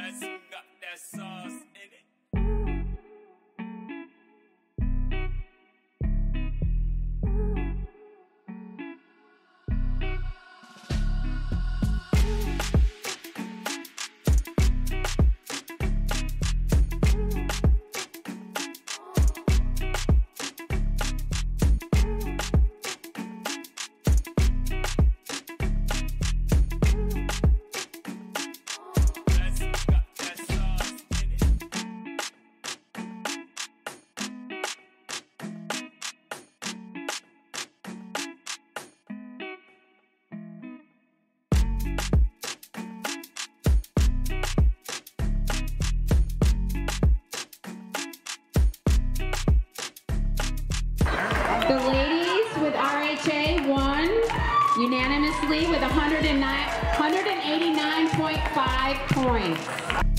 Rest got that sauce in it. The ladies with RHA won unanimously with 189.5 points.